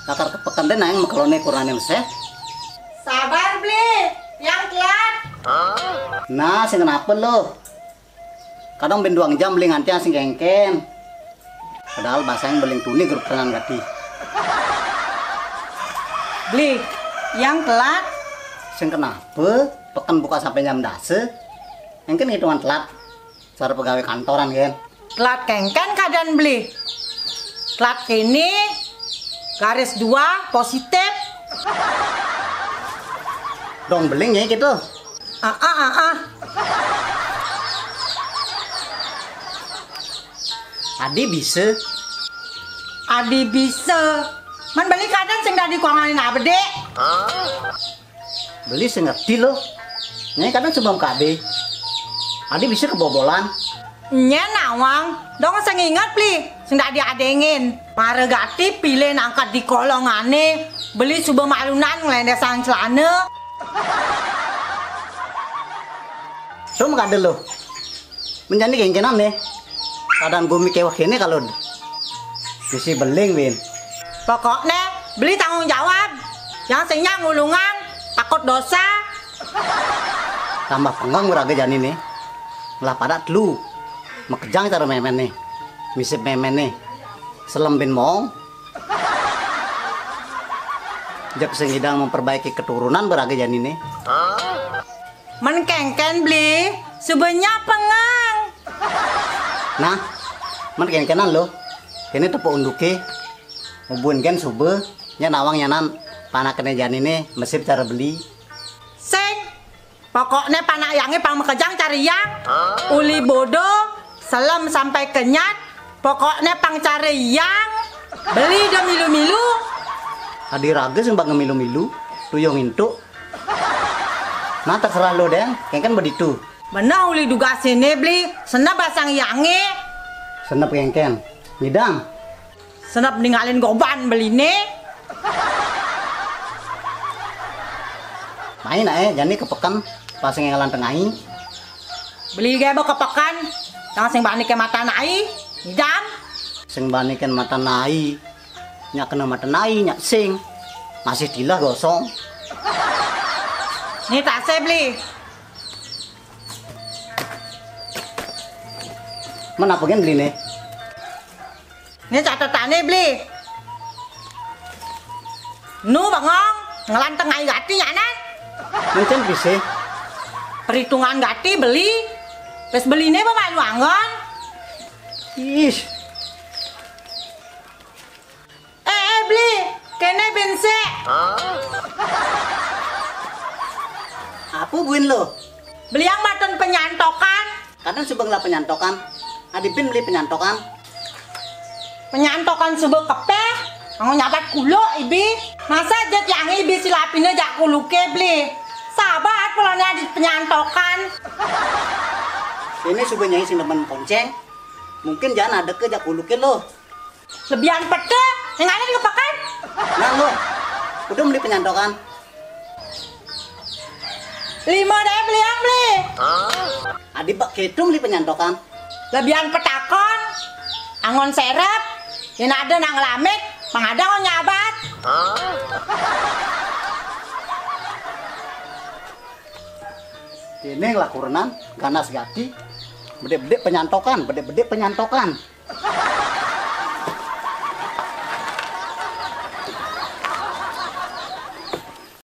Kakar kepekan deh nang makalone kurane meseh. Sabar beli, yang telat. Nah, sing kenapa lo? Kadang ben 2 jam beli nganti sing kengken. Padahal bahasanya beling tuni grup tenang gati. Beli, yang telat. Sing kenapa? Pekan buka sampai jam dase. Yang kan hitungan telat. Cara pegawai kantoran kan. Telat kengken keadaan beli. Telat ini garis 2 positif. Dong beling ya gitu. Adi bisa. Adi bisa. Man beli kadang sing dari kuanganin apa dek? Beli sing ngerti lo. Nyai kadang sebelum KB. Adi bisa kebobolan. Nya nawang, dong sing ingat beli, sing dak diadengin. Paregati pilih angkat di kolongane, beli subuh malunan ngelendesan celana. So makade lo. Menjadi kengkenan nih. Kadang gue mikir ini kalau misi beling win. Pokoknya beli tanggung jawab. Yang singnya ngulungan, takut dosa. Tambah penggang beraga jani nih. Lah pada dulu. Makejang cara memen nih. Misip memen nih. Selembin mong. Jak sing hidang memperbaiki keturunan beraga jani nih. Menkengken beli, sebenarnya pengang. Nah, man kengkenan lo. Ini tepuk unduke. Hubun gen sube. Nya nawang nyanan panak kene jani nih. Mesip cara beli. Sing, pokoknya panak yangi pang mekejang cari yang. Uli bodoh, selam sampai kenyat. Pokoknya pang cari yang. Beli dah milu-milu. Adi raga sing bang milu-milu. Tuyong intuk. Nah terserah lo deh. Kengken begitu. Benar uli duga sini beli. Senap basang yangi. Senep kengken. Ngidang. Senap ninggalin goban beli nih. Main jani kepekan pas ngalan tengahi. Beli gaya kepekan. Yang sing bani ke mata nai. Ngidam. Sing banikan mata nai. Nyak kena mata nai nyak sing. Masih dilah gosong. Nih tak saya beli. Mana apa beli nih? Ini catatannya beli. Nu bangong, ngelan tengah gati nyanan. Mungkin bisa. Perhitungan gati beli. Terus beli ini pemain wangon. Ish. Beli. Kene bense. Apa buin lo? Beli yang baton penyantokan. Kadang sebeng lah penyantokan. Adipin beli penyantokan. Penyantokan sebuah kepeh. Ang nyabat kulo ibi. Masa jet yang ibi silapinnya jak kuluke beli. Sabar pulangnya di penyantokan. Ini sebenarnya sing temen ponceng. Mungkin jangan ada ke jak kulukin lo. Lebihan pete. Yang ada dikepakan. Nah lo. Udah beli penyantokan. 5 deh beli yang beli. Adi bak ketum beli penyantokan. Lebihan petakon. Angon serep. Yang ada nang lamik. Pangadang nyabat. Ini lah kurenan ganas gati. Bedek-bedek penyantokan, bedek-bedek penyantokan.